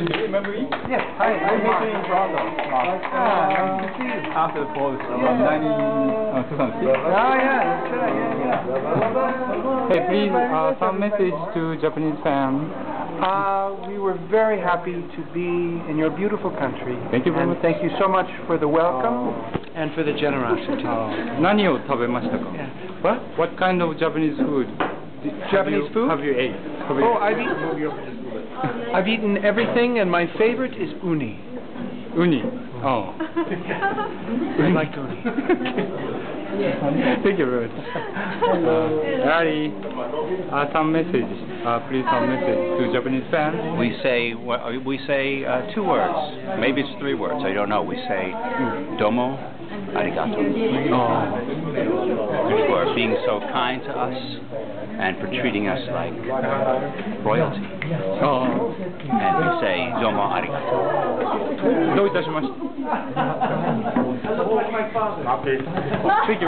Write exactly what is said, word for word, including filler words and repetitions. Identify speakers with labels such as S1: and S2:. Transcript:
S1: Do you remember me?
S2: Yes, hi,
S1: I'm
S2: I'm Mark.
S1: meeting in Toronto.
S2: Ah, nice to see you.
S1: After the post,
S2: Yeah.
S1: um, ninety, uh, two thousand six.
S2: Ah, yeah, that's right, yeah, yeah.
S1: Hey, please, uh, some message to Japanese fans.
S2: Uh, we were very happy to be in your beautiful country.
S1: Thank you very
S2: and
S1: much.
S2: thank you so much for the welcome and for the generosity.
S1: 何を食べましたか?
S2: Yeah. What?
S1: What kind of Japanese food? did-
S2: Japanese
S1: have you,
S2: food?
S1: Have you ate? Have you
S2: Oh, I've eaten, I've eaten everything, and my favorite is uni.
S1: Uni. Oh.
S2: I like uni.
S1: Thank you very much. Uh, Larry, uh, some message. Uh, please some message to Japanese fans.
S3: We say well, we say uh, two words, maybe it's three words. I don't know. We say domo arigato for being so kind to us and for treating us like royalty.
S1: Oh.
S3: And we say domo arigato.
S1: どういたしまして。Thank you.